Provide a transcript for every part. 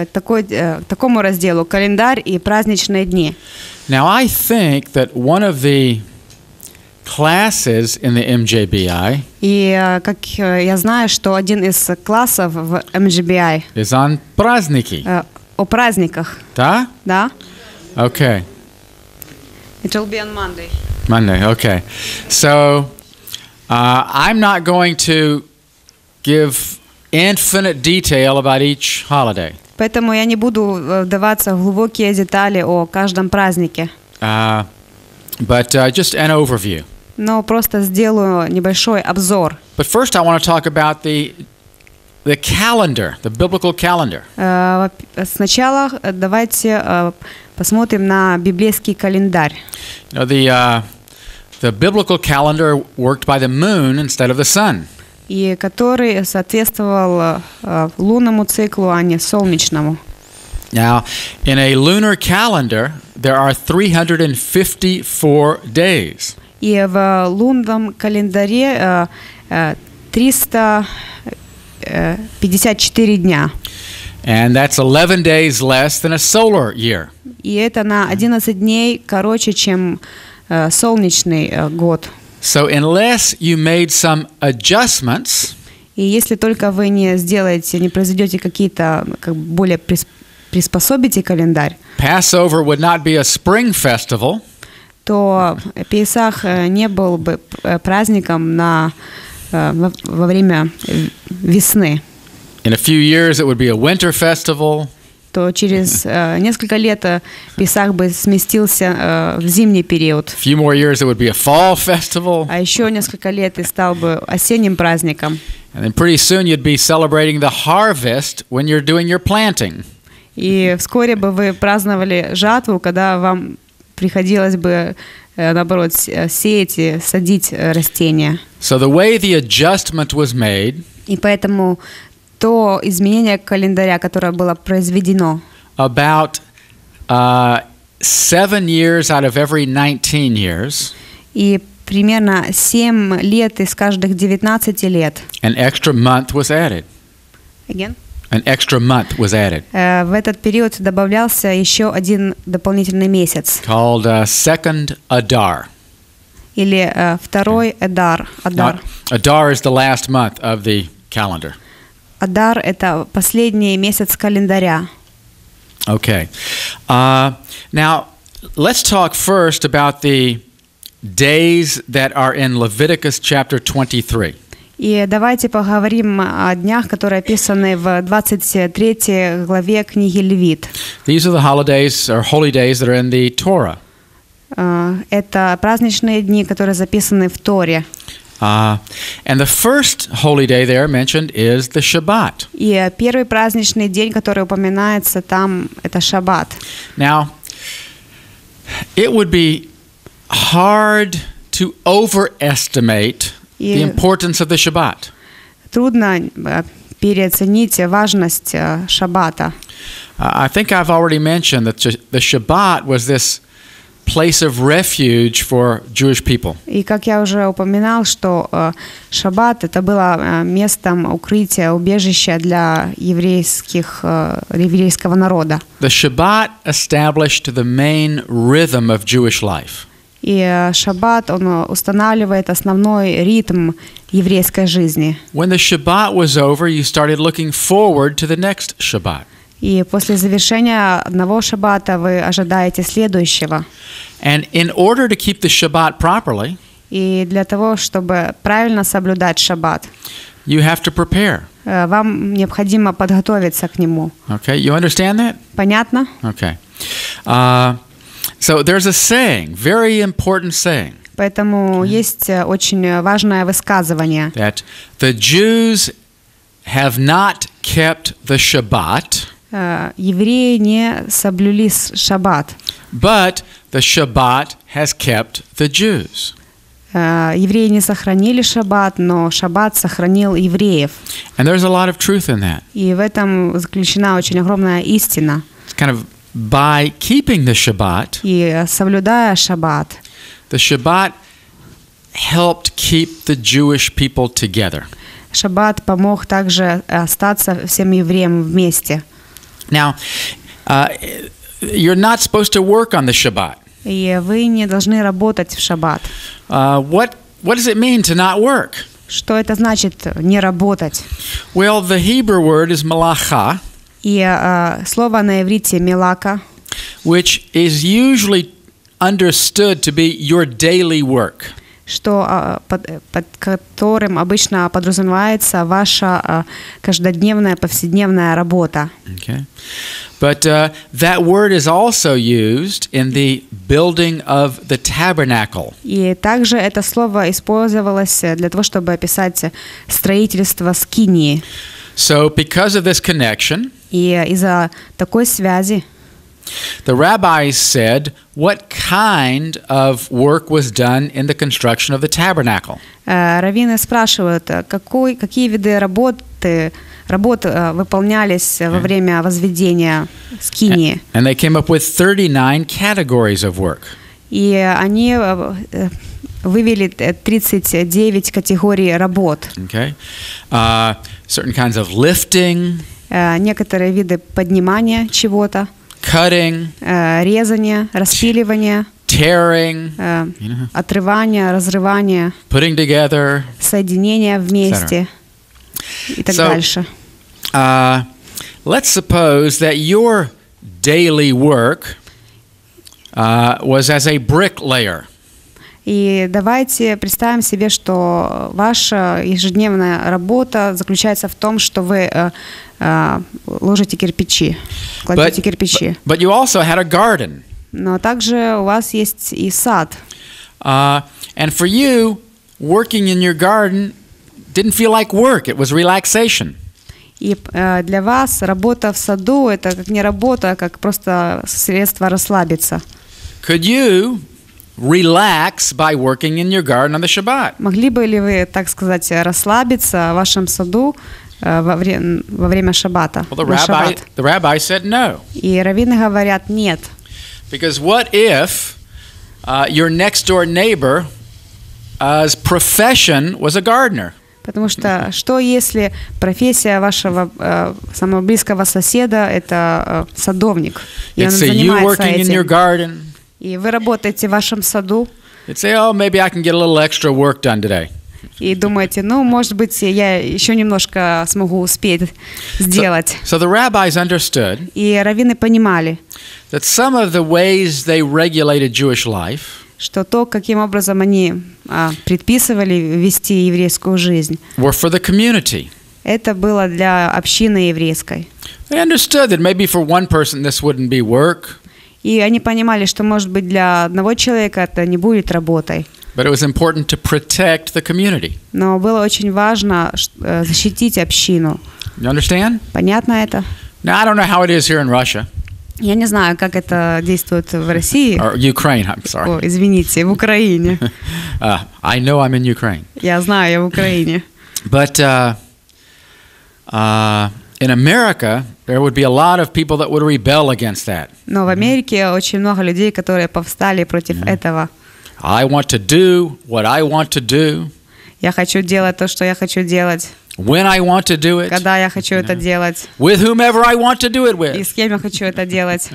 такому разделу календарь и праздничные дни. Now, I think that one of the classes in the MJBI И как я знаю, что один из классов в MJBI is on праздники. о праздниках, Да? да? Okay. It will be on Monday. Monday, okay. So, I'm not going to give infinite detail about each holiday. Поэтому я не буду вдаваться в глубокие детали о каждом празднике. But just an overview. Но просто сделаю небольшой обзор. But first I want to talk about the calendar, the biblical calendar. Сначала давайте посмотрим на библейский календарь. You know, the biblical calendar worked by the moon instead of the sun. И который соответствовал лунному циклу, а не солнечному. Now, in a lunar calendar, there are 354 days. И в лунном календаре 354 дня. And that's 11 days less than a solar year. И это на 11 дней короче, чем солнечный год. So unless you made some adjustments, И если только вы не произведете какие-то, более приспособите календарь, Passover would not be a spring festival, то Песах не был бы праздником во время весны. in a few years it would be a winter festival, То через несколько лет Песах бы сместился в зимний период. a few more years it would be a fall festival, А еще несколько лет и стал бы осенним праздником. and then pretty soon you'd be celebrating the harvest when you're doing your planting. И вскоре бы вы праздновали жатву, когда вам приходилось бы, наоборот, сеять и садить растения. So the way the adjustment was made И поэтому то изменение календаря, которое было произведено, about 7 years out of every 19 years, и примерно 7 лет из каждых 19 лет. an extra month was added. Again? An extra month was added, В этот период добавлялся еще один дополнительный месяц, called Second Adar. или второй Адар. Now, Adar is the last month of the calendar. Адар – это последний месяц календаря. Okay. Now, let's talk first about the days that are in Leviticus chapter 23. И давайте поговорим о днях, которые описаны в 23 главе книги Левит. These are the holidays or holy days that are in the Torah. Это праздничные дни, которые записаны в Торе. And the first holy day there mentioned is the Shabbat. И первый праздничный день, который упоминается там, это Шаббат. Now, it would be hard to overestimate the importance of the Shabbat. Трудно переоценить важность Шаббата. I think I've already mentioned that the Shabbat was this place of refuge for Jewish people. И как я уже упоминал, что Шаббат это было местом укрытия, убежища для еврейского народа. The Shabbat established the main rhythm of Jewish life. И Шаббат, он устанавливает основной ритм еврейской жизни. When the Shabbat was over, you started looking forward to the next Shabbat. И после завершения одного Шаббата вы ожидаете следующего. And in order to keep the Shabbat properly, и для того, чтобы правильно соблюдать Шаббат, you have to prepare. Вам необходимо подготовиться к нему. Okay, you understand that? Понятно? Okay. So there's a saying, very important saying. Поэтому есть очень важное высказывание. That the Jews have not kept the Shabbat. Евреи не соблюли Шаббат. But the Shabbat has kept the Jews. Евреи не сохранили Шаббат, но Шаббат сохранил евреев. And there's a lot of truth in that. И в этом заключена очень огромная истина. It's kind of by keeping the Shabbat, и соблюдая Шаббат, the Shabbat helped keep the Jewish people together. Шаббат помог также остаться всем евреям вместе. Now, you're not supposed to work on the Shabbat. И вы не должны работать в шаббат. What does it mean to not work? Что это значит не работать? Well, the Hebrew word is malacha, И слово на иврите «мелака», which is usually understood to be your daily work. что под которым обычно подразумевается ваша каждодневная, повседневная работа. Okay. But that word is also used in the building of the tabernacle. И также это слово использовалось для того, чтобы описать строительство скинии. So because of this connection, И из-за такой связи the rabbis said what kind of work was done in the construction of the tabernacle. раввины спрашивают, какие виды работ выполнялись во время возведения скинии. And they came up with 39 categories of work. И они вывели 39 категорий работ. Okay. Certain kinds of lifting, Некоторые виды поднимания чего-то, cutting, резания, распиливания, tearing, отрывания, разрывания, putting together, соединения вместе и так So, дальше. Let's suppose that your daily work was as a bricklayer. И давайте представим себе, что ваша ежедневная работа заключается в том, что вы ложите кирпичи, кладете кирпичи. But you also had a garden. Но также у вас есть и сад. And for you, working in your garden didn't feel like work, it was relaxation. И для вас работа в саду – это как не работа, а как просто средство расслабиться. Could you relax by working in your garden on the Shabbat? Могли бы ли вы, так сказать, расслабиться в вашем саду во время шаббата? Well, the rabbi said no. И раввины говорят нет. Because what if your next door neighbor's profession was a gardener? Потому что если профессия вашего самого близкого соседа – это садовник, и он занимается этим, и вы работаете в вашем саду, You'd say, oh, maybe I can get a little extra work done today. И думаете, может быть, я еще немножко смогу успеть сделать. So the rabbis understood И раввины понимали, that some of the ways they regulated Jewish life что то, каким образом они предписывали вести еврейскую жизнь, were for the community. Это было для общины еврейской. They understood that maybe for one person this wouldn't be work. И они понимали, что, может быть, для одного человека это не будет работой. But it was important to protect the community. Но было очень важно защитить общину. You understand? Понятно это? Now, I don't know how it is here in Russia. Я не знаю, как это действует в России. Or Ukraine, I'm sorry. О, извините, в Украине. I know I'm in Ukraine. Я знаю, я в Украине. But in America, there would be a lot of people that would rebel against that. Но в Америке очень много людей, которые повстали против этого. I want to do what I want to do. Я хочу делать то, что я хочу делать. When I want to do it. Когда я хочу это делать. With whomever I want to do it with. И с кем я хочу это делать.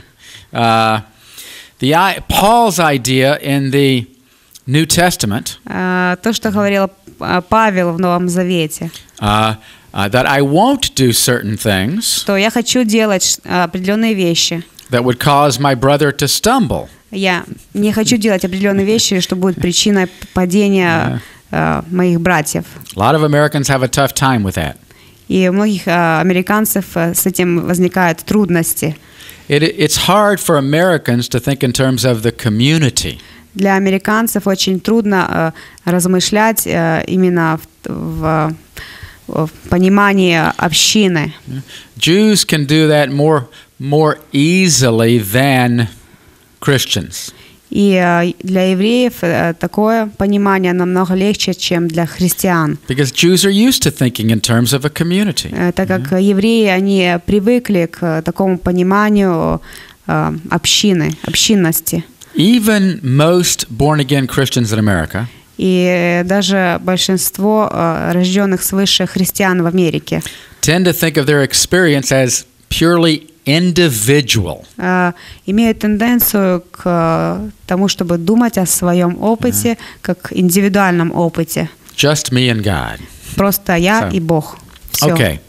Paul's idea in the New Testament. То, что говорил Павел в Новом Завете. That I won't do certain things. Что я хочу делать определенные вещи. That would cause my brother to stumble. Я не хочу делать определенные вещи, что будет причиной падения моих братьев. A lot of Americans have a tough time with that. И у многих американцев с этим возникают трудности. It's hard for Americans to think in terms of the community. Для американцев очень трудно размышлять именно в понимании общины. Jews can do that more easily than Christians. И для евреев такое понимание намного легче, чем для христиан. Because Jews are used to thinking in terms of a community. Так как евреи, они привыкли к такому пониманию общины, общинности. Even most born-again Christians in America И даже большинство рожденных свыше христиан в Америке tend to think of their experience as purely individual. Имеют тенденцию к тому, чтобы думать о своем опыте как индивидуальном опыте. Just me and God. Просто я и Бог. Всё. Okay.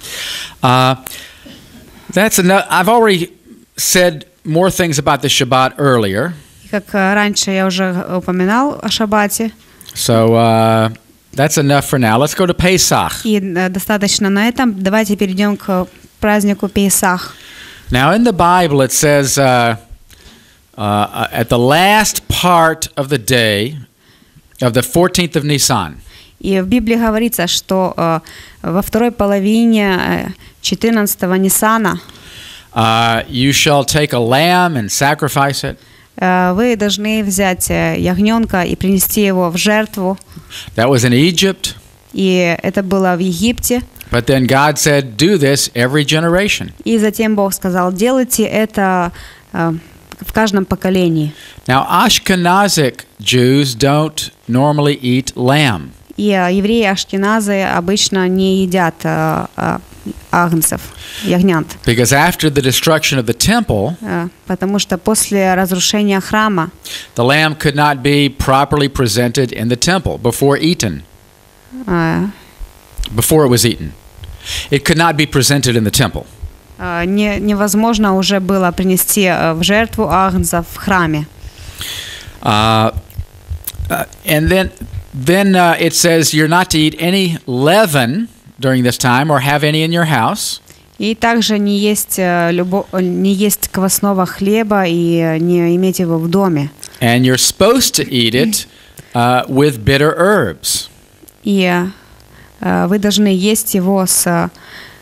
That's enough. I've already said more things about the Shabbat earlier. Как раньше я уже упоминал о шаббате. So that's enough for now. Let's go to Pesach. И достаточно на этом. Давайте перейдем к празднику Песах. Now in the Bible it says at the last part of the day of the 14th of Nisan. И в Библии говорится, что во второй половине 14-го Нисана you shall take a lamb and sacrifice it. Вы должны взять ягненка и принести его в жертву. That was in Egypt. И это было в Египте. But then God said, "Do this every generation." И затем Бог сказал: делайте это в каждом поколении. Now Ashkenazic Jews don't normally eat lamb. И евреи ашкеназы обычно не едят агнцев, ягнят. Because after the destruction of the temple, потому что после разрушения храма, the lamb could not be properly presented in the temple before eaten. Before it was eaten, it could not be presented in the temple. Невозможно уже было принести в жертву агнца в храме. And then it says you're not to eat any leaven during this time or have any in your house. И также не есть квасного хлеба и не иметь его в доме. And you're supposed to eat it with bitter herbs. И вы должны есть его с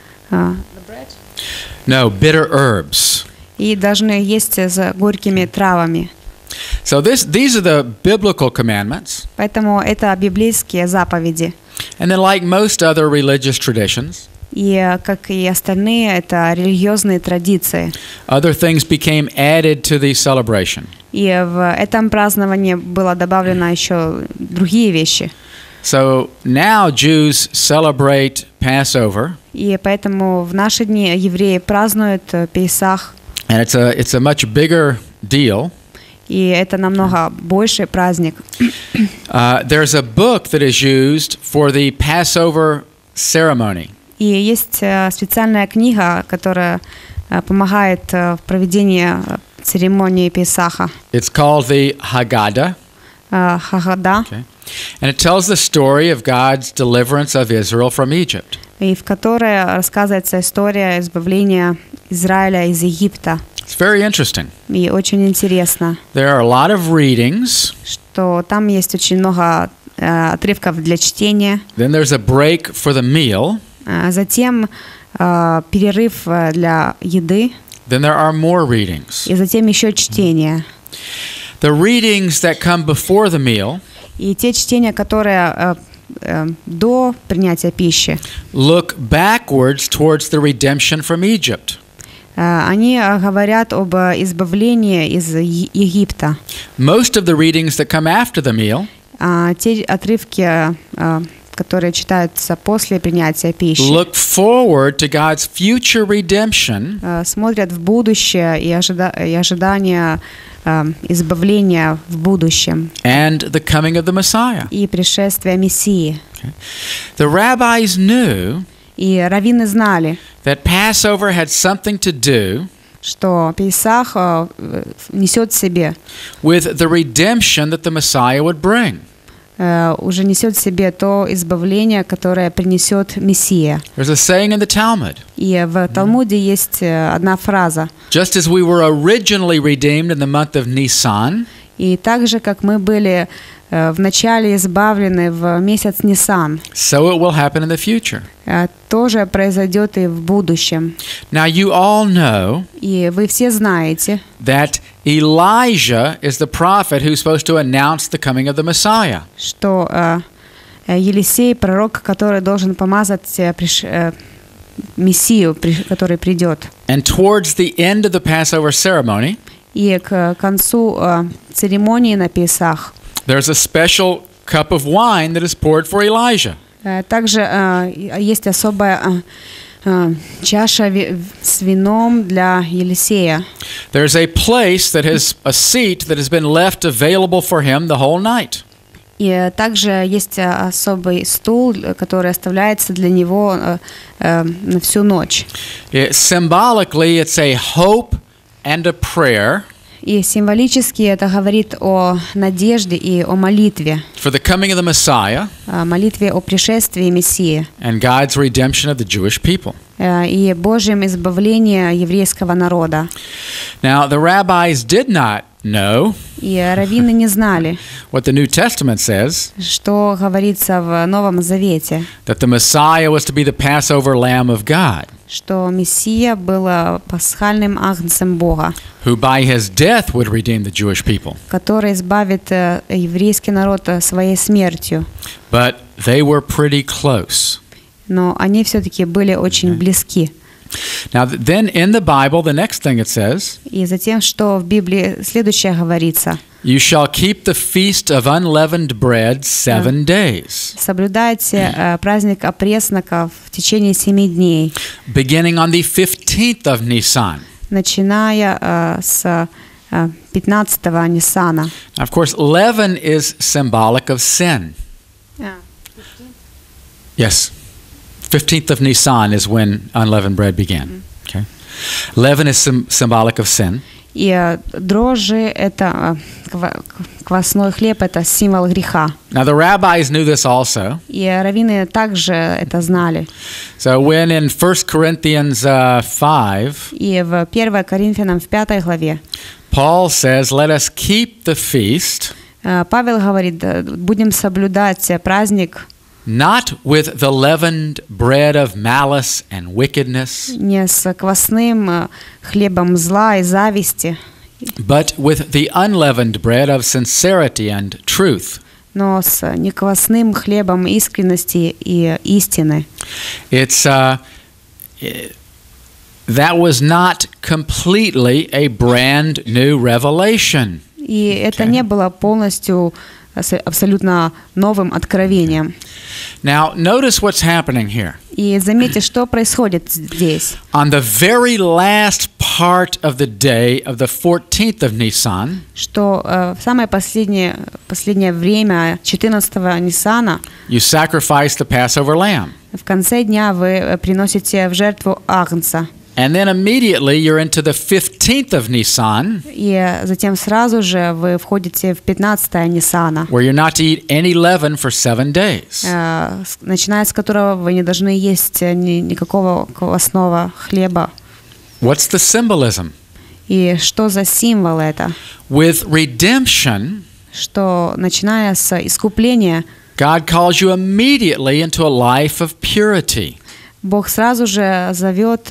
No, bitter herbs. И должны есть с горькими травами. So these are the biblical commandments. Поэтому это библейские заповеди. And then, like most other religious traditions, и как и остальные, это религиозные традиции. Other things became added to the celebration. И в этом праздновании было добавлено еще другие вещи. So now Jews celebrate Passover. И поэтому в наши дни евреи празднуют Песах. And it's a much bigger deal. И это намного больший праздник. There's a book that is used for the Passover ceremony. И есть специальная книга, которая помогает в проведении церемонии Песаха. It's called the Haggadah. Хаггада. Okay. And it tells the story of God's deliverance of Israel from Egypt. И в которой рассказывается история избавления Израиля из Египта. It's very interesting. И очень интересно. There are a lot of readings. Что там есть очень много отрывков для чтения. Then there's a break for the meal. Затем перерыв для еды. Then there are more readings. И затем еще чтение. The readings that come before the meal. И те чтения, которые до принятия пищи. Look backwards towards the redemption from Egypt. Они говорят об избавлении из Египта. Most of the readings that come after the meal. Те отрывки, которые читаются после принятия пищи. Look forward to God's future redemption. Смотрят в будущее и ожидание избавления в будущем. And the coming of the Messiah. И пришествия Мессии. Okay. The rabbis knew. И раввины знали, that Passover had something to do что Песах несет в себе with the redemption that the Messiah would bring. Уже несет в себе то избавление, которое принесет Мессия. There's a saying in the Talmud. И в Талмуде есть одна фраза. Just as we were originally redeemed in the month of Nisan. И так же, как мы были вначале избавлены в месяц Нисан. So it will happen in the future. Тоже произойдет и в будущем. Now you all know. И вы все знаете. That Elijah is the prophet who's supposed to announce the coming of the Messiah. Что Елисей пророк, который должен помазать Мессию, который придет. And towards the end of the Passover ceremony. И к концу церемонии на Песах. There's a special cup of wine that is poured for Elijah. Также есть особая Чаша с вином для Елисея. There's a place that has a seat that has been left available for him the whole night. И также есть особый стул, который оставляется для него на всю ночь. Symbolically, it's a hope and a prayer. И символически это говорит о надежде и о молитве. For the coming of the Messiah. Молитве о пришествии Мессии. And God's redemption of the Jewish people. И Божьем избавлении еврейского народа. Now, the rabbis did not know. И раввины не знали. What the New Testament says. Что говорится в Новом Завете. That the Messiah was to be the Passover Lamb of God. Что Мессия был пасхальным агнцем Бога. Who by his death would redeem the Jewish people. Который избавит еврейский народ своей смертью. But they were pretty close. Но они все-таки были очень близки. Now then in the Bible the next thing it says. И затем, что в Библии следующее говорится. You shall keep the feast of unleavened bread 7 days. Соблюдайте праздник опресноков в течение 7 дней. Beginning on the 15th of Nisan. Начиная с 15-го Нисана. Of course, leaven is symbolic of sin. Yes. 15th of Nisan is when unleavened bread began. Okay. Leaven is symbolic of sin. И дрожжи это квасной хлеб это символ греха. Now the rabbis knew this also. И раввины также это знали. So when in 1 Corinthians 5, и в 1 Коринфянам в 5 главе, Paul says, "Let us keep the feast." Павел говорит, будем соблюдать праздник. Not with the leavened bread of malice and wickedness. Не с квасным хлебом зла и зависти. But with the unleavened bread of sincerity and truth. Но с неквасным хлебом искренности и истины. It's that was not completely a brand new revelation. И это не было полностью абсолютно новым откровением. Now, notice what's happening here. И заметьте, что происходит здесь. On the very last part of the day of the 14th of Nisan, что в самое последнее время 14-го Нисана, you sacrifice the Passover lamb. В конце дня вы приносите в жертву агнца. And then immediately you're into the 15th of Nisan. И затем сразу же вы входите в 15-е Нисана. Where you're not to eat any leaven for 7 days. Начиная с которого вы не должны есть никакого квасного хлеба. What's the symbolism? И что за символ это? With redemption, что начиная с искупления, God calls you immediately into a life of purity. Бог сразу же зовет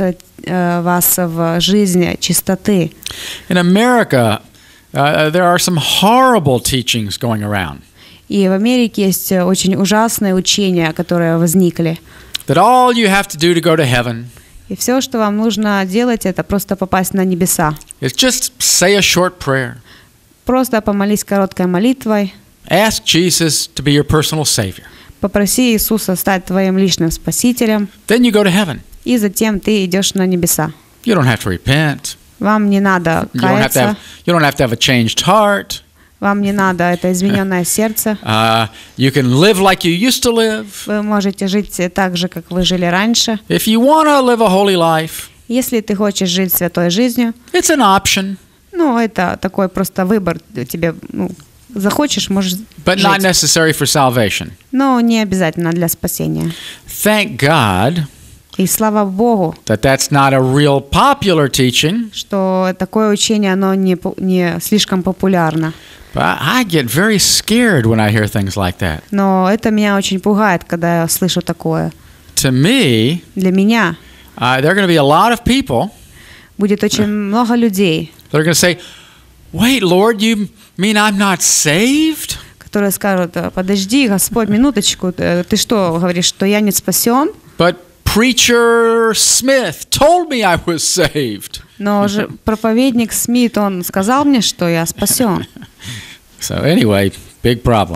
вас в жизнь чистоты. In America, there are some horrible teachings going around. И в Америке есть очень ужасные учения, которые возникли. That all you have to do to go to heaven. И все, что вам нужно делать, это просто попасть на небеса. Is just say a short prayer. Просто помолись короткой молитвой. Ask Jesus to be your personal savior. Попроси Иисуса стать твоим личным спасителем. Then you go to heaven. И затем ты идешь на небеса. You don't have to repent. Вам не надо каяться. You don't have to have a changed heart. Вам не надо это измененное сердце. You can live like you used to live. Вы можете жить так же, как вы жили раньше. If you want to live a holy life, если ты хочешь жить святой жизнью, it's an option. Ну, это такой просто выбор тебе, захочешь, можешь But жить. Not necessary for salvation. Но не обязательно для спасения. Thank God. И слава Богу, that's not a real popular teaching. Что такое учение, оно не слишком популярно. But I get very scared when I hear things like that. Но это меня очень пугает, когда я слышу такое. To me, для меня, there are going to be a lot of people. Будет очень много людей. They're going to say, "Wait, Lord, you mean I'm not saved?" Которые скажут: "Подожди, Господь, минуточку, ты что, говоришь, что я не спасен?" But Preacher Smith told me I was saved. Но же проповедник Смит, он сказал мне, что я спасен. So anyway, big problem.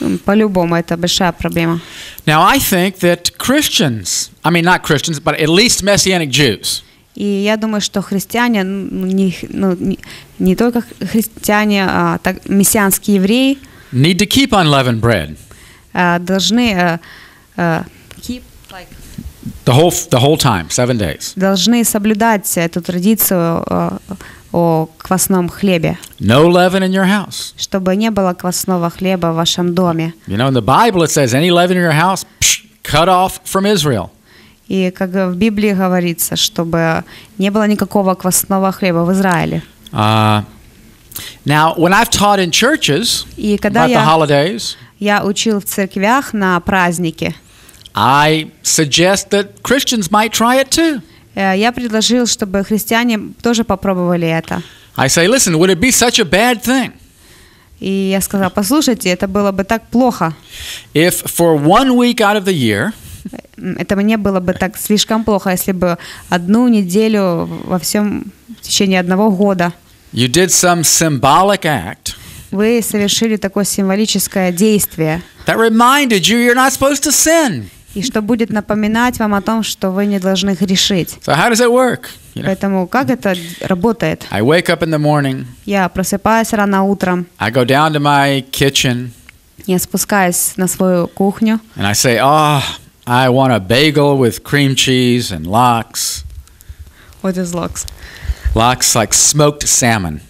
по-любому это большая проблема. Now I think that Christians, I mean not Christians, but at least Messianic Jews. И я думаю, что христиане, не только христиане, а так мессианские евреи need to keep unleavened bread. Должны keep like the whole time, 7 days. Должны соблюдать эту традицию о квасном хлебе. No leaven in your house. Чтобы не было квасного хлеба в вашем доме. You know, in the Bible it says any leaven in your house, cut off from Israel. И как в Библии говорится, чтобы не было никакого квасного хлеба в Израиле. Now, when I've taught in churches about the holidays, я учил в церквях на праздники. I suggest that Christians might try it too. Я предложил, чтобы христиане тоже попробовали это. I say, listen, would it be such a bad thing? И я сказал, послушайте, это было бы так плохо. If for 1 week out of the year, это мне было бы так слишком плохо, если бы 1 неделю в течение 1 года you did some symbolic act, вы совершили такое символическое действие, that reminded you you're not supposed to sin. И что будет напоминать вам о том, что вы не должны грешить. So how does it work? Поэтому как это работает? I wake up in the morning. Я просыпаюсь рано утром. I go down to my kitchen. Я спускаюсь на свою кухню. And I say, I want a bagel with cream cheese and lox. What is lox? Lox, like smoked salmon.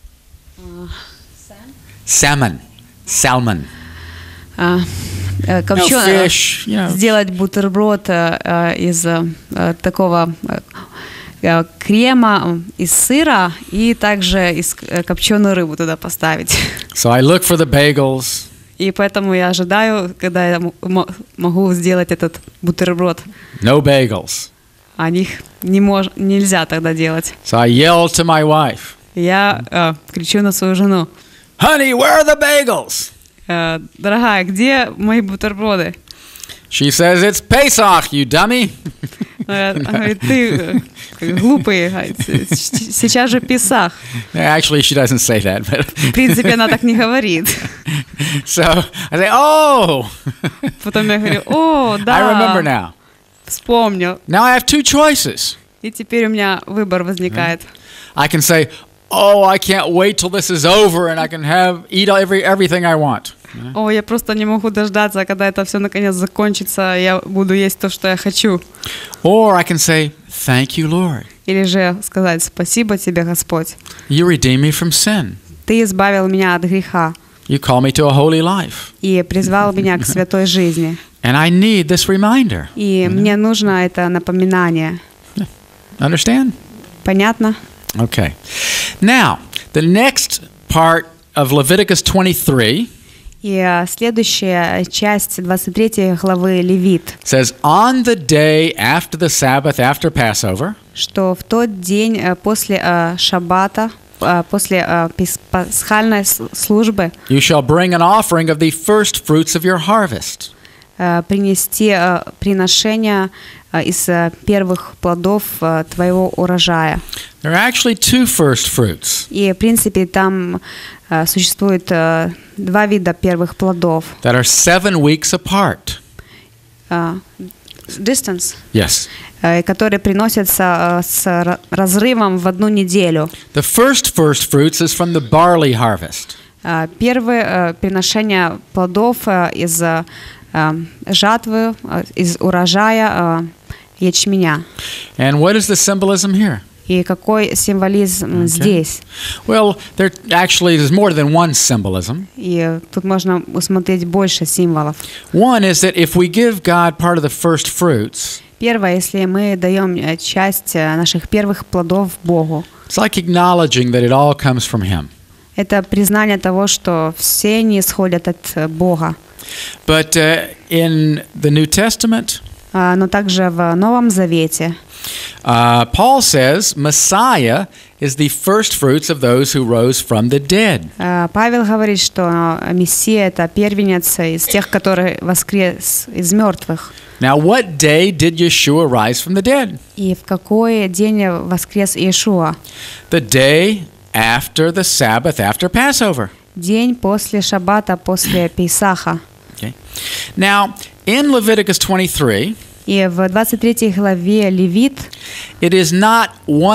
Salmon. Fish, сделать бутерброд из такого крема, из сыра и также из копченую рыбу туда поставить. So I look for the bagels. И поэтому я ожидаю, когда я могу сделать этот бутерброд. No bagels. А них нельзя тогда делать. So I yell to my wife. Я кричу на свою жену. Honey, where are the bagels? Дорогая, где мои бутерброды? She says, it's Pesach, you dummy. Говорит, ты глупый, сейчас же Песах. Actually, she doesn't say that. But в принципе, она так не говорит. So I say, oh. Потом я говорю, о, да. I remember now. Вспомнил. Now I have 2 choices. И теперь у меня выбор возникает. I can say, oh, I can't wait till this is over and I can eat everything I want. О, я просто не могу дождаться, когда это все наконец закончится, я буду есть то, что я хочу. Or I can say, thank you, Lord. Или же сказать, спасибо тебе, Господь. You redeemed me from sin. Ты избавил меня от греха. You call me to a holy life. И призвал меня к святой жизни. And I need this reminder. И мне нужно это напоминание. Understand? Понятно? Okay. Now, the next part of Leviticus 23 и следующая часть 23 главы Левит says, on the day after the Sabbath, after Passover, что в тот день после шаббата, после пасхальной службы you shall bring an offering of the first fruits of your harvest. Принести приношение из первых плодов твоего урожая. There are actually 2 first fruits. И в принципе там существует 2 вида первых плодов. That are 7 weeks apart. Distance. Yes. Которые приносятся с разрывом в 1 неделю. The first fruits is from the barley harvest. Первое приношение плодов из жатвы, из урожая ячменя. And what is the symbolism here? И какой символизм здесь? Well, there actually is more than one symbolism. И тут можно усмотреть больше символов. One is that if we give God part of the first fruits, первое, если мы даем часть наших первых плодов Богу, it's like acknowledging that it all comes from Him. Это признание того, что все они исходят от Бога. But in the New Testament, но также в Новом Завете, Paul says Messiah is the first fruits of those who rose from the dead. Павел говорит, что Мессия это первенец из тех, которые воскрес из мертвых. Now, what day did Yeshua rise from the dead? И в какой день воскрес Иешуа? The day after the Sabbath, after Passover. день после шаббата, после Песаха. Okay. Now, in Leviticus 23, и в 23 главе Левит, it is not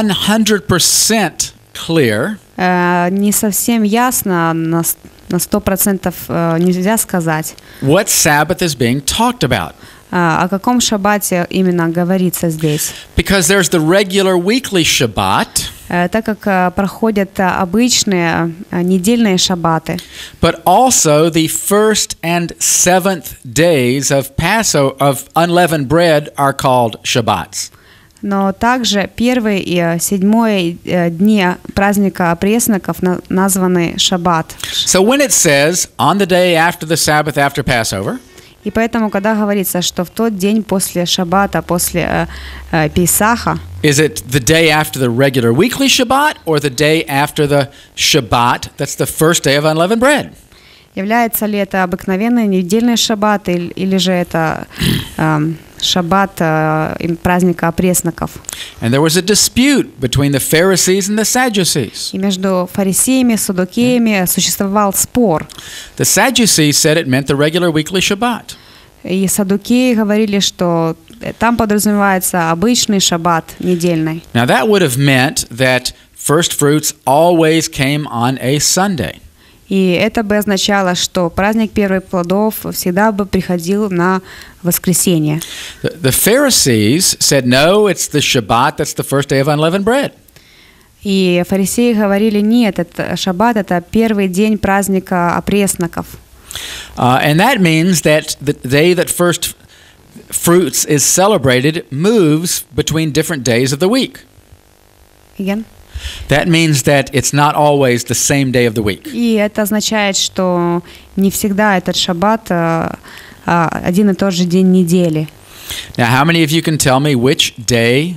100% clear, не совсем ясно, на 100% нельзя сказать, what Sabbath is being talked about. О каком шаббате именно говорится здесь? Because there's the regular weekly Shabbat, так как проходят обычные недельные шаббаты. But also the first and seventh days of Passover of unleavened bread are called Shabbats. Но также первый и седьмой дни праздника опресноков названы шаббат. So when it says on the day after the Sabbath after Passover, и поэтому, когда говорится, что в тот день после шаббата, после Песаха, is it the day after the regular weekly Shabbat or the day after the Shabbat that's the first day of unleavened bread? Является ли это обыкновенный недельный шаббат или же это шаббат праздника опресноков? And there was a dispute between the Pharisees and the Sadducees. И между фарисеями и саддукеями существовал спор. The Sadducees said it meant the regular weekly Shabbat. И саддукеи говорили, что там подразумевается обычный шаббат недельный. Now that would have meant that first fruits always came on a Sunday. И это бы означало, что праздник первых плодов всегда бы приходил на воскресенье. The Pharisees said, no, it's the Shabbat, that's the first day of unleavened bread. И фарисеи говорили, нет, это шаббат, это первый день праздника опресноков. And that means that the day that first fruits is celebrated moves between different days of the week. Again? That means that it's not always the same day of the week. И это означает, что не всегда этот шаббат один и тот же день недели. Now, how many of you can tell me which day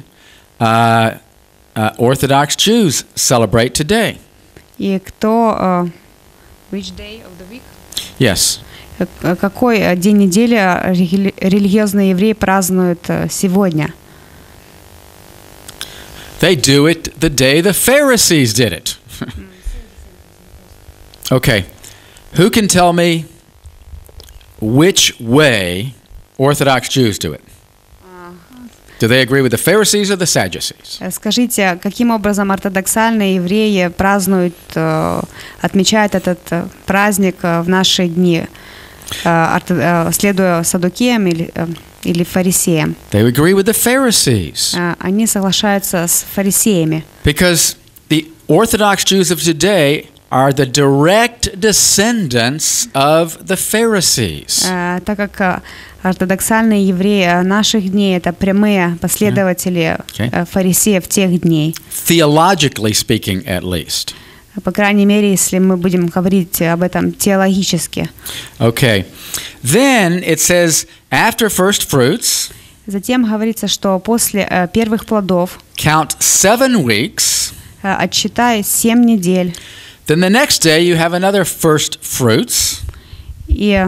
Orthodox Jews celebrate today? И кто which day of the week? Yes. Какой день недели религиозные евреи празднуют сегодня? They do it the day the Pharisees did it. Okay. Who can tell me which way Orthodox Jews do it? Do they agree with the Pharisees or the Sadducees? Скажите, каким образом ортодоксальные евреи празднуют, отмечают этот праздник в наши дни, следуя саддукеям или фарисеям? They agree with the Pharisees. Они соглашаются с фарисеями. Because the Orthodox Jews of today are the direct descendants of the Pharisees. Так как ортодоксальные евреи наших дней это прямые последователи фарисеев тех дней. Theologically speaking, at least. По крайней мере, если мы будем говорить об этом теологически. Okay. Then it says after first fruits. Затем говорится, что после первых плодов. Count 7 weeks. Отсчитай 7 недель. Then the next day you have another first fruits. И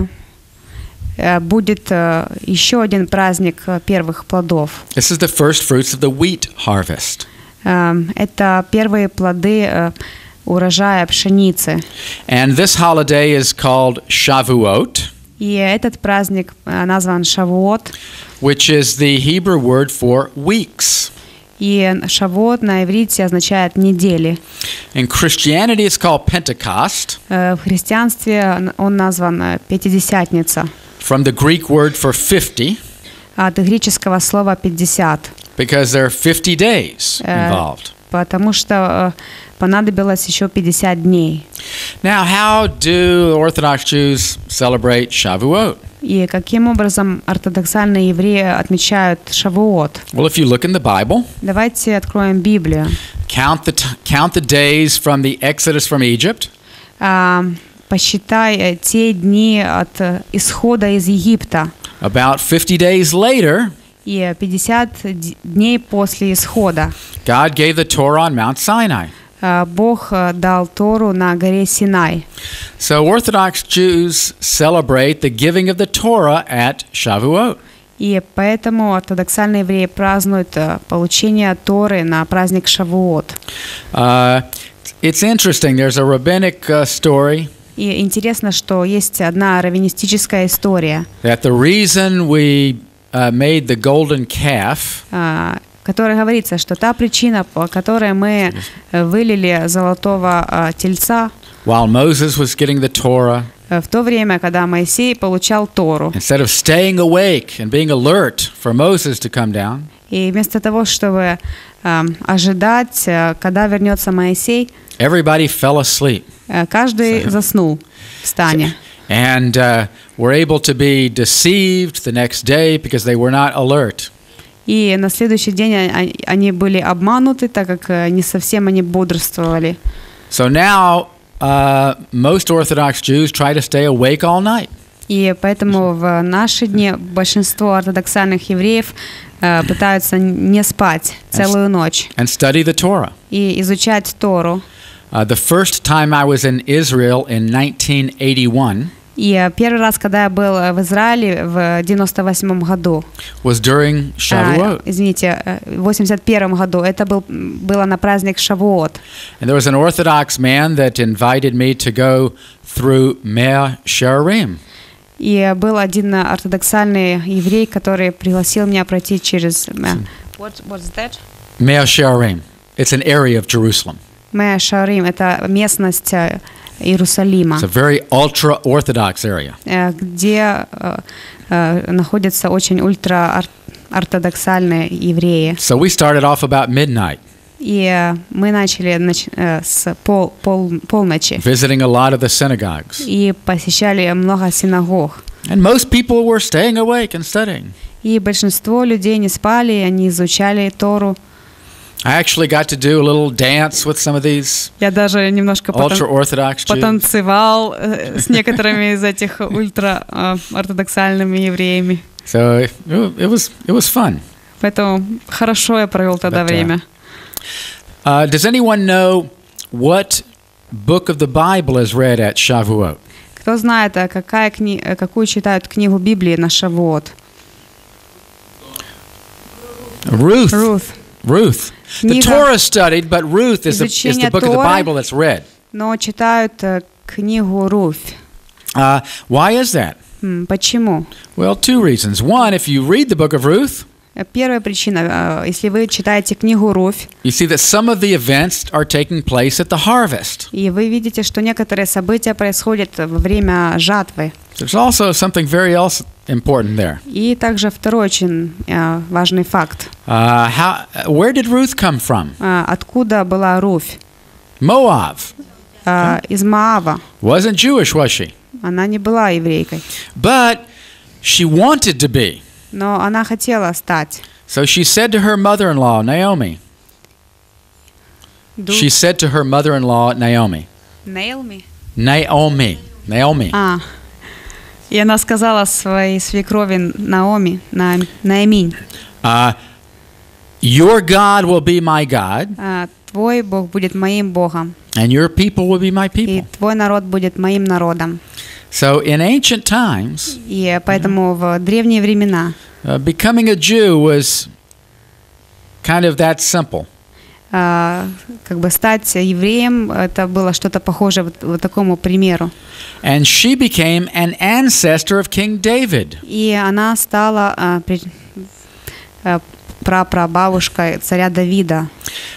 будет еще один праздник первых плодов. This is the first fruits of the wheat harvest. Это первые плоды урожая пшеницы. And this holiday is called Shavuot. И этот праздник назван Шавуот. Which is the Hebrew word for weeks. И Шавуот на иврите означает недели. In Christianity it's called Pentecost. В христианстве он назван Пятидесятница. From the Greek word for 50. От греческого слова 50. Because there are 50 days involved. Потому что понадобилось еще 50 дней. Now, how do Orthodox Jews celebrate Shavuot? И каким образом ортодоксальные евреи отмечают Шавуот? Well, if you look in the Bible, давайте откроем Библию. Count the days from the Exodus from Egypt. Посчитай те дни от исхода из Египта. About 50 days later, и 50 дней после исхода. God gave the Torah on Mount Sinai. Бог дал Тору на горе Синай. So Orthodox Jews celebrate the giving of the Torah at Shavuot. И поэтому ортодоксальные евреи празднуют получение Торы на праздник Шавуот. It's interesting. There's a rabbinic story. И интересно, что есть одна раввинистическая история. That the reason we made the golden calf, в которой говорится, что та причина, по которой мы вылили золотого тельца, while Moses was getting the Torah, в то время, когда Моисей получал Тору, instead of staying awake and being alert for Moses to come down, и вместо того, чтобы ожидать, когда вернется Моисей, everybody fell asleep. Каждый заснул в стане. And were able to be deceived the next day because they were not alert. И на следующий день они были обмануты, так как не совсем они бодрствовали. So now most Orthodox Jews try to stay awake all night. И поэтому в наши дни большинство ортодоксальных евреев пытаются не спать целую ночь. And study the Torah. И изучать Тору. The first time I was in Israel in 1981. И первый раз, когда я был в Израиле в 98 году, was during Shavuot. Извините, в 81 году, это было на праздник Шавуот. And there was an Orthodox man that invited me to go through Mea Shearim. И был один ортодоксальный еврей, который пригласил меня пройти через What's that? Mea Shearim. It's an area of Jerusalem. Mea Shearim — это местность Иерусалима. It's a very ultra-Orthodox area. Где находятся очень ультра-ортодоксальные евреи. So we started off about midnight. И мы начали с полночи. Visiting a lot of the synagogues. И посещали много синагог. And most people were staying awake and studying. И большинство людей не спали, они изучали Тору. I actually got to do a little dance with some of these Я даже немножко ultra-Orthodox Jews. Потанцевал с некоторыми из этих ультра-ортодоксальными евреями. So it was fun. Поэтому хорошо я провел тогда время. Does anyone know what book of the Bible is read at Shavuot? Кто знает, какую читают книгу Библии на Шавуот? Ruth. The Torah studied, but Ruth is the book of the Bible that's read. Но читают книгу Руфь. Why is that? Почему? Well, two reasons. One, if you read the book of Ruth, первая причина, если вы читаете книгу Руфь, you see that some of the events are taking place at the harvest. И вы видите, что некоторые события происходят во время жатвы. There's also something very else important there. И также второй очень важный факт. Where did Ruth come from? Откуда была Руфь? Moab. Из Моава. Wasn't Jewish, was she? Она не была еврейкой. But she wanted to be. Но она хотела стать. So she said to her mother-in-law, Naomi. She said to her mother-in-law, Naomi. Naomi. И она сказала своей свекрови Наоми, Нааминь. Your God will be my God. Твой Бог будет моим Богом. And your people will be my people. И твой народ будет моим народом. So in ancient times, и поэтому в древние времена, becoming a Jew was kind of that simple. Как бы стать евреем, это было что-то похожее вот такому примеру. And she became an ancestor of King David. И она стала прапрабабушкой царя Давида.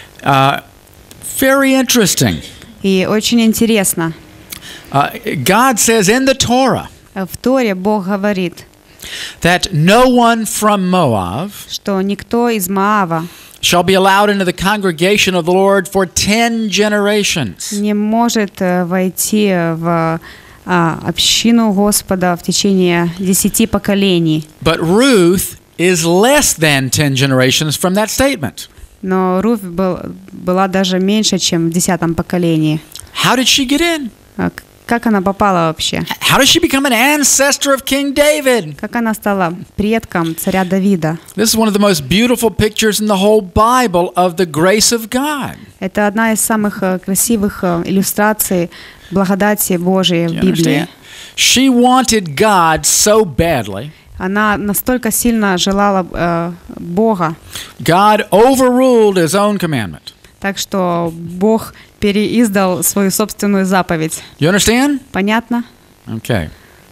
Very interesting. И очень интересно. God says in the Torah в Торе Бог говорит, that no one from Moab что никто из Моава shall be allowed into the congregation of the Lord for 10 generations. Не может войти в общину Господа в течение 10 поколений. But Ruth is less than 10 generations from that statement. Но Руфь была даже меньше, чем в 10 поколении. How did she get in? Как она попала вообще? How did she become an ancestor of King David? Как она стала предком царя Давида? This is one of the most beautiful pictures in the whole Bible of the grace of God. Это одна из самых красивых иллюстраций благодати Божией в Библии. She wanted God so badly. Она настолько сильно желала Бога. God overruled his own commandment. Так что Бог переиздал свою собственную заповедь. You understand? Понятно? Okay.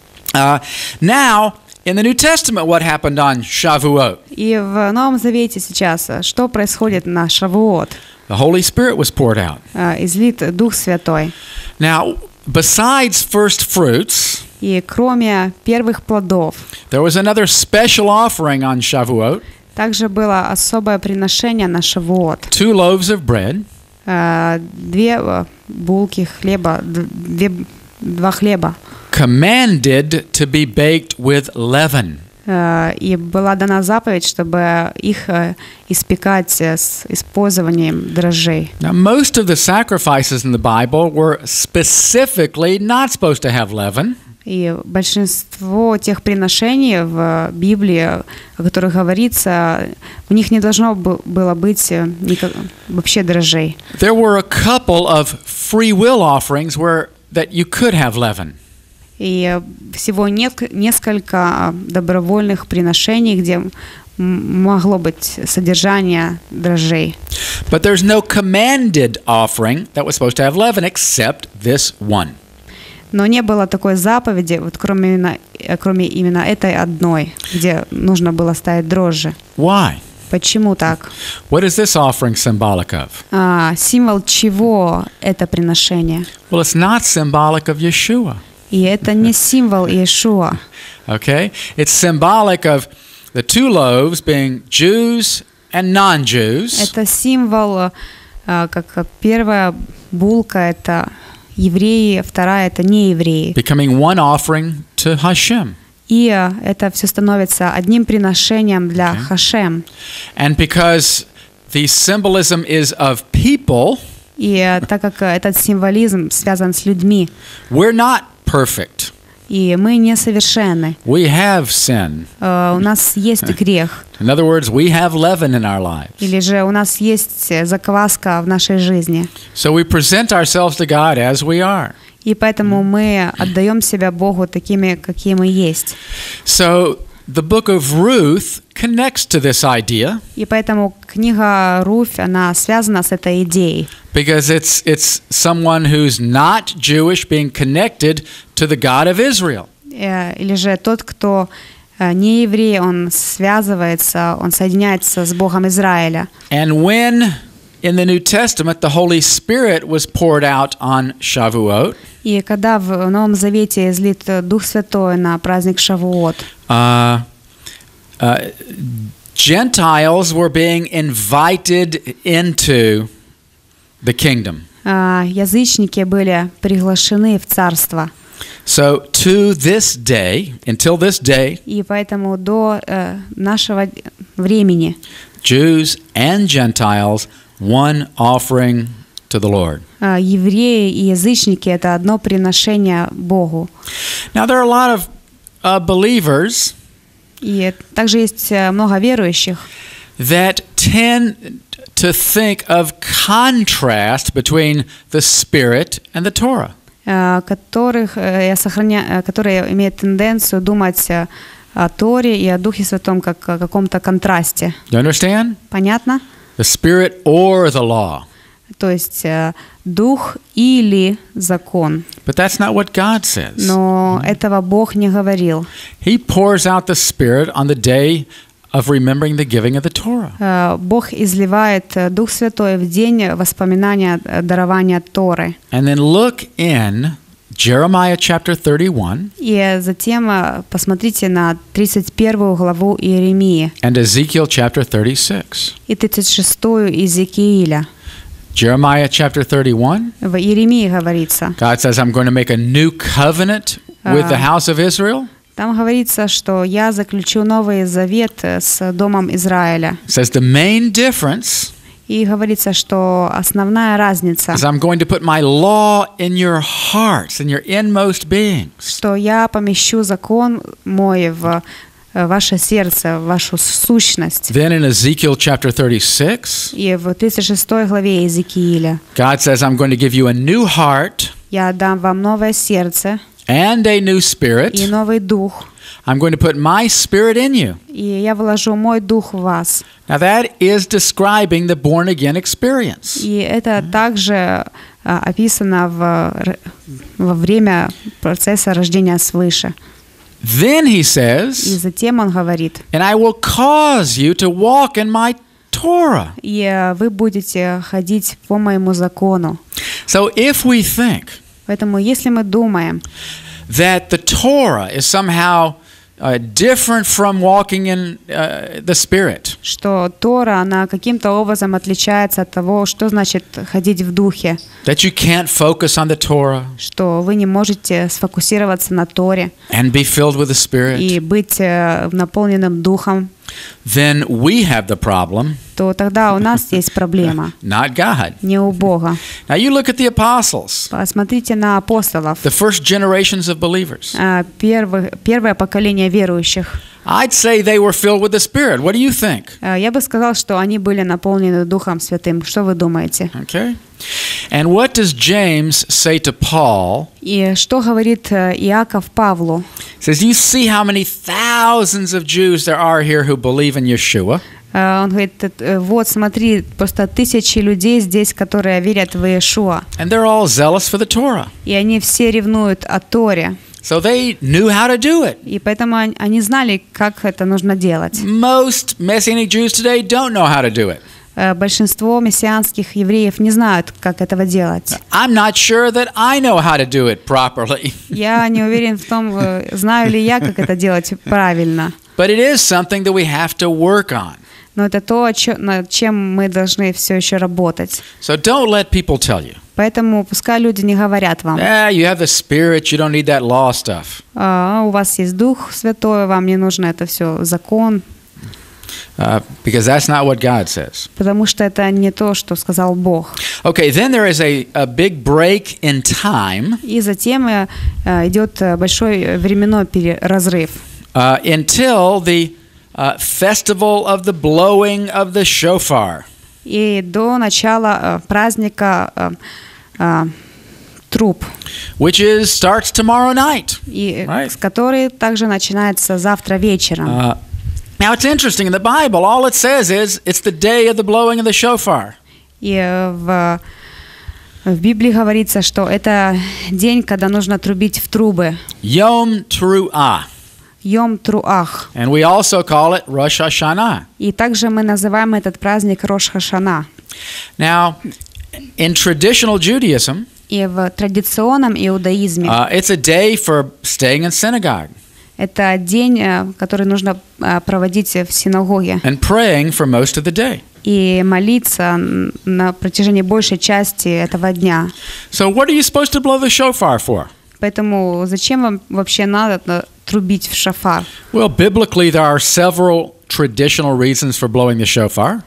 Now, in the New Testament, what happened on Shavuot? И в Новом Завете сейчас что происходит на Шавуот? The Holy Spirit was poured out. Излит Дух Святой. Now, besides first fruits, и кроме первых плодов, there was another special offering on Shavuot. Также было особое приношение на Шавуот. 2 loaves of bread. 2 булки хлеба, 2 хлеба. Commanded to be baked with leaven. И была дана заповедь, чтобы их испекать с использованием дрожжей. Now, most of the sacrifices in the Bible were specifically not supposed to have leaven. И большинство тех приношений в Библии, о которых говорится, в них не должно было быть вообще дрожжей. There were a couple of free will offerings that you could have leaven. И всего несколько добровольных приношений, где могло быть содержание дрожжей. But there's no commanded offering that was supposed to have leaven except this one. Но не было такой заповеди, вот кроме именно этой одной, где нужно было ставить дрожжи. Why? Почему так? What is this offering symbolic of? Символ чего это приношение? Well, it's not symbolic of Yeshua. И это не символ Иешуа. Okay? It's symbolic of the 2 loaves being Jews and non-Jews. Это символ, как первая булка это евреи, вторая это неевреи. Becoming one offering to Hashem. И это все становится одним приношением для Хашем. And because the symbolism is of people, и так как этот символизм связан с людьми, we're not perfect. И мы несовершенны. We have sin. У нас есть грех. In other words, we have leaven in our lives. Или же у нас есть закваска в нашей жизни. So we present ourselves to God as we are. И поэтому мы отдаем себя Богу такими, какие мы есть. So the book of Ruth connects to this idea. И поэтому книга Руфь, она связана с этой идеей. Because it's someone who's not Jewish being connected to the God of Israel. Или же тот, кто не еврей, он связывается, он соединяется с Богом Израиля. And when in the New Testament the Holy Spirit was poured out on Shavuot, и когда в Новом Завете излит Дух Святой на праздник Шавуот, Gentiles were being invited into the kingdom. Язычники были приглашены в царство. So to this day, until this day, и поэтому до нашего времени, Jews and Gentiles, one offering to the Lord. Евреи и язычники — это одно приношение Богу. Now there are a lot of believers. И также есть много верующих, that tend to think of contrast between the Spirit and the Torah. которые имеют тенденцию думать о Торе и о Духе Святом как о каком-то контрасте. You understand? Понятно? The Spirit or the law. То есть Дух или закон. But that's not what God says. Но этого Бог не говорил. He pours out the Spirit on the day of remembering the giving of the Torah. Бог изливает Дух Святой в день воспоминания дарования Торы. And then look in Jeremiah chapter 31. И затем посмотрите на 31 главу Иеремии. And Ezekiel chapter 36. И 36-ю Иезекииля. Jeremiah chapter 31. В Иеремии говорится. God says, I'm going to make a new covenant with the house of Israel. Там говорится, что я заключу новый завет с домом Израиля. It says the main difference. И говорится, что основная разница. Is I'm going to put my law in your hearts, in your inmost beings. Что я помещу закон мой в ваше сердце, в вашу сущность. Then in Ezekiel chapter 36. И в 36 главе Иезекииля. God says, I'm going to give you a new heart. Я дам вам новое сердце. And a new spirit. И новый дух. I'm going to put my spirit in you. И я вложу мой дух в вас. Now that is describing the born again experience. И это также описано во время процесса рождения свыше. Then he says, и затем он говорит, and I will cause you to walk in my Torah. И вы будете ходить по моему закону. So if we think, поэтому если мы думаем, that the Torah is somehow different from walking in the Spirit, что Тора, она каким-то образом отличается от того, что значит ходить в духе, that you can't focus on the Torah, что вы не можете сфокусироваться на Торе and be filled with the Spirit, и быть наполненным духом, then we have the problem, то тогда у нас есть проблема, not God. не у Бога. Now you look at the apostles, Посмотрите на апостолов, the first generations of believers. Первое поколение верующих. I'd say they were filled with the Spirit. What do you think? Я бы сказал, что они были наполнены Духом Святым. Что вы думаете? Okay. And what does James say to Paul? И что говорит Иаков Павлу? He says, you see how many thousands of Jews there are here who believe in Yeshua? Он говорит, вот смотри, просто тысячи людей здесь, которые верят в Иешуа. And they're all zealous for the Torah. И они все ревнуют о Торе. So they knew how to do it. И поэтому они знали, как это нужно делать. Most Messianic Jews today don't know how to do it. Большинство мессианских евреев не знают, как этого делать. I'm not sure that I know how to do it properly. Я не уверен в том, знаю ли я, как это делать правильно. But it is something that we have to work on. Но это то, над чем мы должны все еще работать. So don't let people tell you. Поэтому пускай люди не говорят вам. You have the Spirit, you don't need that law stuff. У вас есть Дух Святой, вам не нужно это все закон. Because that's not what God says. Потому что это не то, что сказал Бог. Okay, then there is a big break in time. И затем идет большой временной разрыв. Until the festival of the blowing of the shofar. И до начала праздника труб. Which starts tomorrow night. И который также начинается завтра вечером. Now it's interesting in the Bible, all it says is it's the day of the blowing of the shofar. И в Библии говорится, что это день, когда нужно трубить в трубы. Yom Teruah. Йом Труах. And we also call it Rosh Hashanah. И также мы называем этот праздник Рош Хашана. Now, in traditional Judaism, и в традиционном иудаизме, it's a day for staying in synagogue. Это день, который нужно проводить в синагоге. And praying for most of the day. И молиться на протяжении большей части этого дня. So what are you supposed to blow the shofar for? Поэтому зачем вам вообще надо трубить в шофар? Well, biblically there are several traditional reasons for blowing the shofar.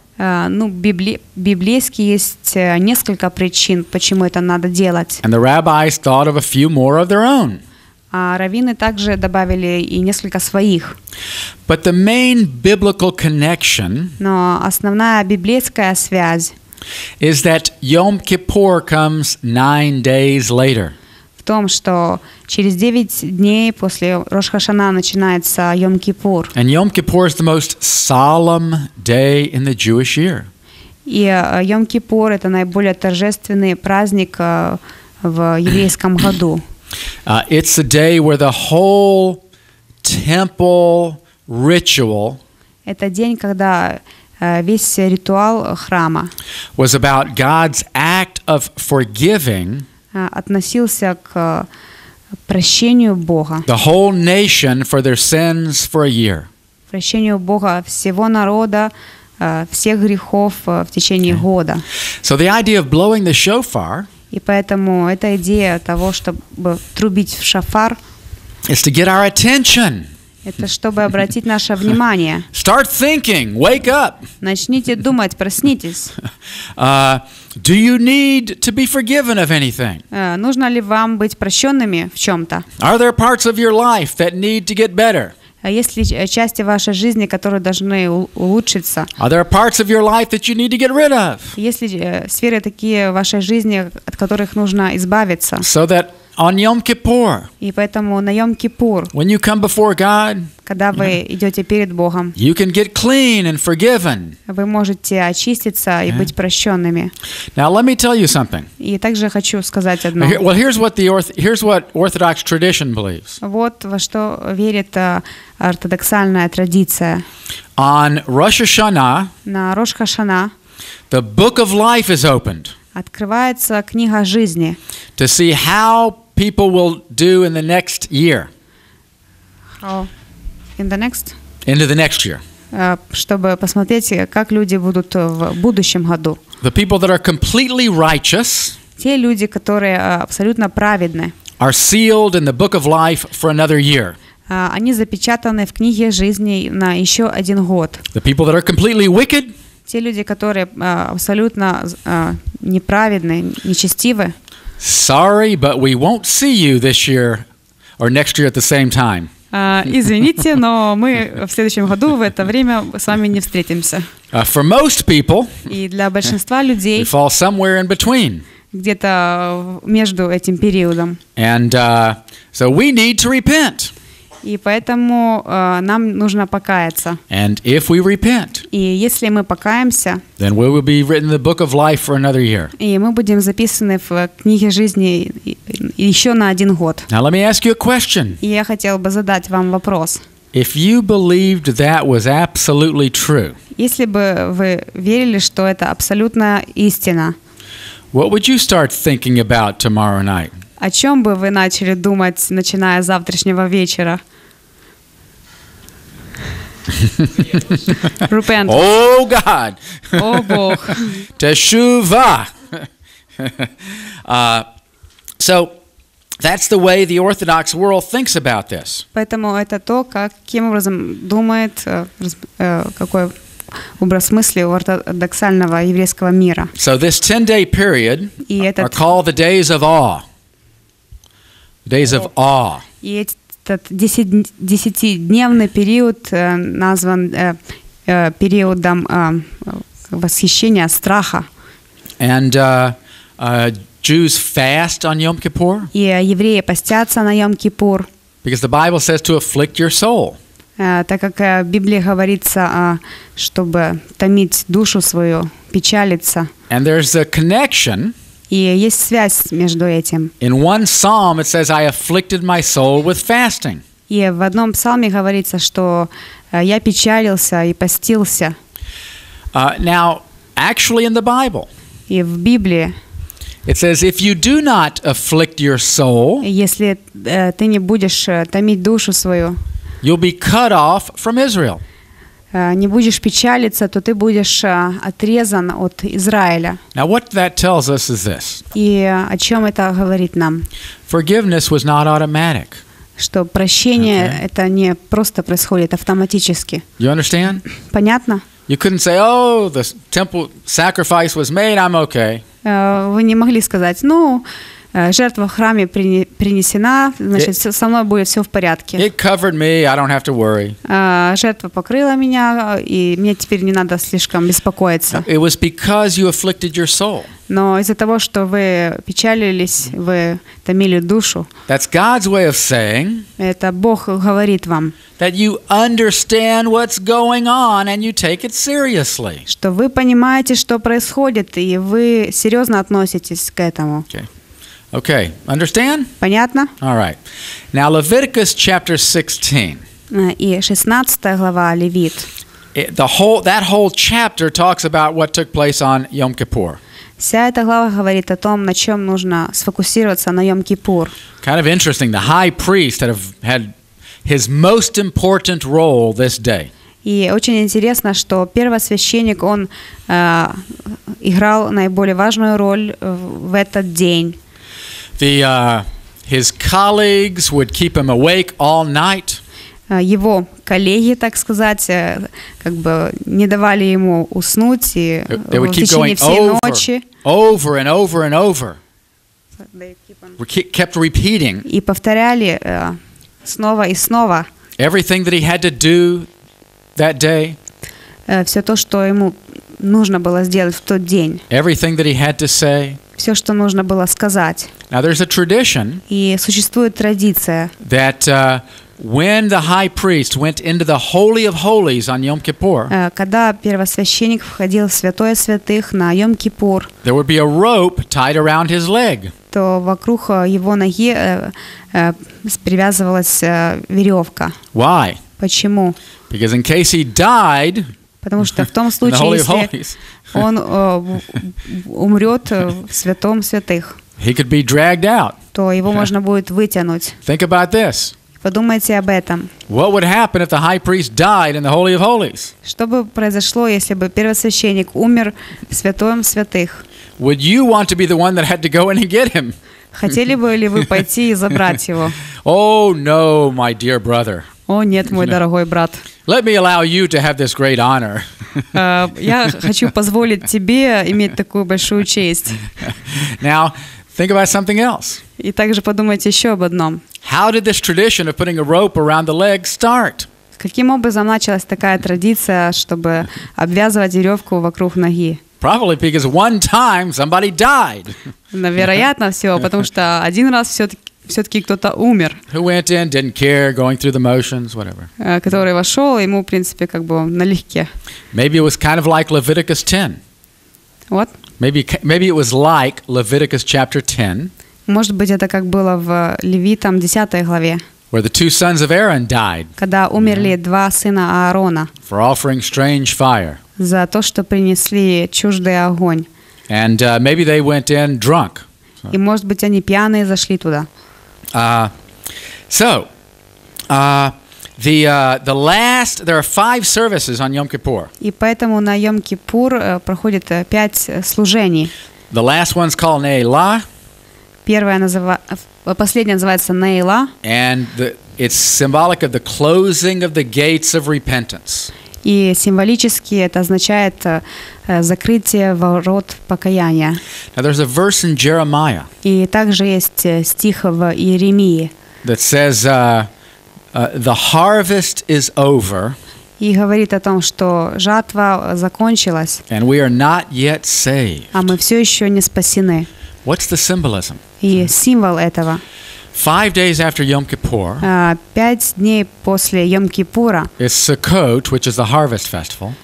Библейски есть несколько причин, почему это надо делать. And the rabbis thought of a few more of their own. А раввины также добавили и несколько своих. But the main biblical connection Но основная библейская связь is that Yom Kippur comes 9 days later. В том, что через 9 дней после Рош Хашана начинается Йом Кипур. And Yom Kippur is the most solemn day in the Jewish year. И Йом Кипур это наиболее торжественный праздник в еврейском году. It's a day where the whole temple ritual это день, когда весь ритуал храма was about God's act of forgiving относился к прощению Бога. The whole nation for their sins for a year. Прощению Бога всего народа, всех грехов в течение года. So the idea of blowing the shofar И поэтому эта идея того, чтобы трубить в шофар, is to get our attention. Это чтобы обратить наше внимание. Start thinking, wake up. Начните думать, проснитесь. Do you need to be forgiven of anything? Нужно ли вам быть прощенными в чем-то? Are there parts of your life that need to get better? Есть ли части вашей жизни, которые должны улучшиться? Are there parts of your life that you need to get rid of? Есть ли сферы такие в вашей жизни, от которых нужно избавиться? So that on Yom Kippur, и поэтому на Йом Кипур, when you come before God, когда вы идете перед Богом, you can get clean and forgiven. Вы можете очиститься и быть прощенными. Now let me tell you something. И также хочу сказать одно. Well, here's what Orthodox tradition believes. Вот во что верит ортодоксальная традиция. On Rosh Hashanah, на Рош Хашана, the book of life is opened. Открывается книга жизни. To see how people will do in the next year. How in the next? Into the next year. Чтобы посмотреть, как люди будут в будущем году. The people that are completely righteous. Те люди, которые абсолютно праведны. Are sealed in the book of life for another year. Они запечатаны в книге жизни на еще один год. The people that are completely wicked. Те люди, которые абсолютно неправедны, нечестивы. Sorry, but we won't see you this year or next year at the same time. Извините, но мы в следующем году в это время с вами не встретимся. For most people, и для большинства людей we fall somewhere in between. Где-то между этим периодом. And so we need to repent. И поэтому нам нужно покаяться. And if we repent, и если мы покаемся, then we will be written in the book of life for another year. И мы будем записаны в книге жизни еще на один год. Now let me ask you a question. И я хотел бы задать вам вопрос. If you believed that was absolutely true, если бы вы верили, что это абсолютная истина, what would you start thinking about tomorrow night? О чем бы вы начали думать, начиная с завтрашнего вечера? Repent. Oh God. О Бог. Teshuvah. So that's the way the Orthodox world thinks about this. Поэтому это то, каким образом думает, какой образ мысли у ортодоксального еврейского мира. So this 10-day period are called the days of awe. Days of awe. И этот 10-дневный период назван периодом восхищения, страха. And Jews fast on Yom Kippur. И евреи постятся на Йом-Кипур. Because the Bible says to afflict your soul. Так как в Библии говорится, чтобы томить душу свою, печалиться. And there's a connection. И есть связь между этим. In one psalm it says, I afflicted my soul with fasting. И в одном псалме говорится, что я печалился и постился. Now, actually in the Bible, и в Библии, it says, if you do not afflict your soul, если ты не будешь томить душу свою, you'll be cut off from Israel. Не будешь печалиться, то ты будешь отрезан от Израиля. Now what that tells us is this. И о чем это говорит нам? Forgiveness was not automatic. Что прощение это не просто происходит автоматически. You understand? Понятно? You couldn't say, oh, the temple sacrifice was made, I'm okay. Вы не могли сказать, жертва в храме принесена, значит, со мной будет все в порядке. It covered me, I don't have to worry. Жертва покрыла меня, и мне теперь не надо слишком беспокоиться. It was because you afflicted your soul. Но из-за того, что вы печалились, вы томили душу. That's God's way of saying. Это Бог говорит вам. That you understand what's going on and you take it seriously. Что вы понимаете, что происходит, и вы серьезно относитесь к этому. Okay, understand? Понятно? All right. Now Leviticus chapter 16. И 16 глава Левит. That whole chapter talks about what took place on Yom Kippur. Вся эта глава говорит о том, на чем нужно сфокусироваться на Йом-Кипур. Kind of interesting. The high priest had his most important role this day. И очень интересно, что первосвященник, он играл наиболее важную роль в этот день. His colleagues would keep him awake all night. Его коллеги, так сказать, как бы не давали ему уснуть и в течение всей ночи. Over and over and over. Kept repeating. И повторяли снова и снова. Everything that he had to do that day. Все то, что ему нужно было сделать в тот день. Everything that he had to say. Все, что нужно было сказать. Now there's a tradition. И существует традиция. That when the high priest went into the Holy of Holies on Yom Kippur, когда первосвященник входил в святое святых на Йом-Кипур, there would be a rope tied around his leg. То вокруг его ноги привязывалась веревка. Why? Почему? Because in case he died, потому что в том случае, если он умрет в святом святых, he could be dragged out. То его можно будет вытянуть. Think about this. Подумайте об этом. What would happen if the high priest died in the Holy of Holies? Что бы произошло, если бы первосвященник умер в святом святых? Would you want to be the one that had to go in and get him? Хотели бы ли вы пойти и забрать его? Oh no, my dear brother. О нет, мой дорогой брат. Let me allow you to have this great honor. Я хочу позволить тебе иметь такую большую честь. Now, think about something else. И также подумайте еще об одном. How did this tradition of putting a rope around the leg start? Каким образом началась такая традиция, чтобы обвязывать веревку вокруг ноги? Probably because one time somebody died. Вероятно всего, потому что один раз все-таки кто-то умер. Who went in, didn't care, going through the motions, whatever. Который вошел, ему, в принципе, как бы налегке. Maybe it was kind of like Leviticus 10. What? Maybe it was like Leviticus chapter 10. Может быть, это как было в Левитам 10 главе. Where the two sons of Aaron died. Когда умерли два сына Аарона. For offering strange fire. За то, что принесли чуждый огонь. And maybe they went in drunk. И может быть, они пьяные зашли туда. The last, there are 5 services on Yom Kippur. И поэтому на Йом-Кипур проходит 5 служений. The last one's called Ne'ilah. Последняя называется Неила. And it's symbolic of the closing of the gates of repentance. И символически это означает закрытие ворот покаяния. Now there's a verse in Jeremiah. И также есть стих в Иеремии. That says, the harvest is over. И говорит о том, что жатва закончилась. And we are not yet saved. А мы все еще не спасены. What's the symbolism? И символ этого. 5 days after Yom Kippur. 5 дней после Йом-Кипура. It's Sukkot, which is the harvest festival.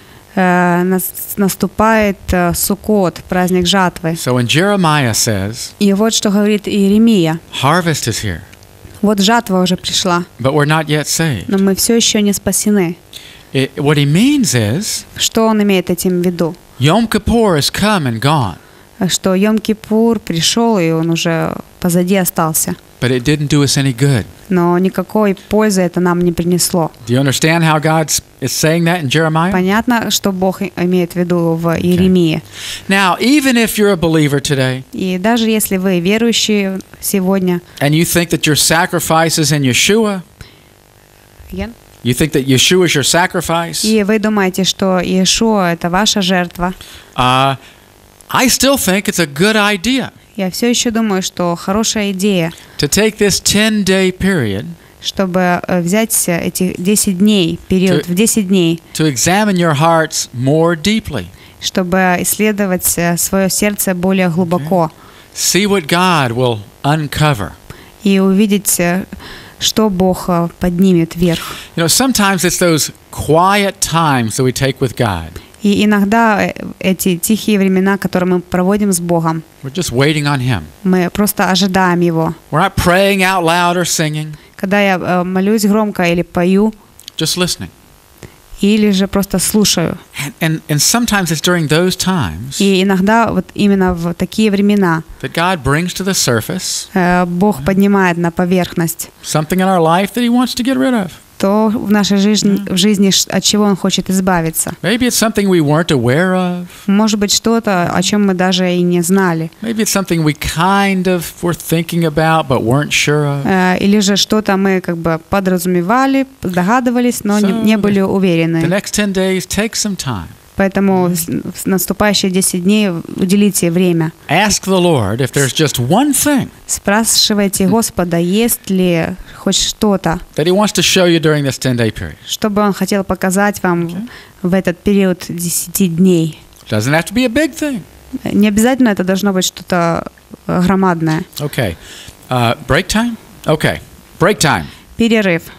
Наступает Суккот, праздник жатвы. So when Jeremiah says, и вот что говорит Иеремия. Harvest is here. Вот жатва уже пришла. But we're not yet saved. Но мы все еще не спасены. What he means is, что он имеет этим в виду? Yom Kippur has come and gone. Что Йом-Кипур пришел, и он уже позади остался. But it didn't do us any good. Но никакой пользы это нам не принесло. Do you understand how God is saying that in Jeremiah? Понятно, что Бог имеет в виду в Иеремии. Now, even if you're a believer today, и даже если вы верующие сегодня, and you think that your sacrifice is in Yeshua, Again? You think that Yeshua is your sacrifice? И вы думаете, что Иешуа это ваша жертва? I still think it's a good idea. Я все еще думаю, что хорошая идея. To take this 10-day period. Чтобы взять эти 10 дней, период в 10 дней. To examine your hearts more deeply. Чтобы исследовать свое сердце более глубоко. See what God will uncover. И увидеть, что Бог поднимет вверх. You know, sometimes it's those quiet times that we take with God. И иногда эти тихие времена, которые мы проводим с Богом, we're just waiting on Him. Мы просто ожидаем Его. We're not praying out loud or singing. Когда я молюсь громко или пою, just listening. Или же просто слушаю. And sometimes it's during those times. И иногда вот именно в такие времена that God brings to the surface. Бог поднимает на поверхность. Something in our life that He wants to get rid of. То в нашей жизни, от чего Он хочет избавиться. Maybe it's something we weren't aware of. Может быть, что-то, о чем мы даже и не знали. Maybe it's something we kind of were thinking about but weren't sure of. Или же что-то мы как бы подразумевали, догадывались, но не были уверены. The next 10 days, take some time. Поэтому в наступающие 10 дней уделите время. Ask the Lord if there's just one thing. Спрашивайте Господа, есть ли хоть что-то, that He wants to show you during this 10-day period. Чтобы Он хотел показать вам в этот период 10 дней. Doesn't have to be a big thing. Не обязательно это должно быть что-то громадное. Okay. Break time? Okay. Break time. Перерыв.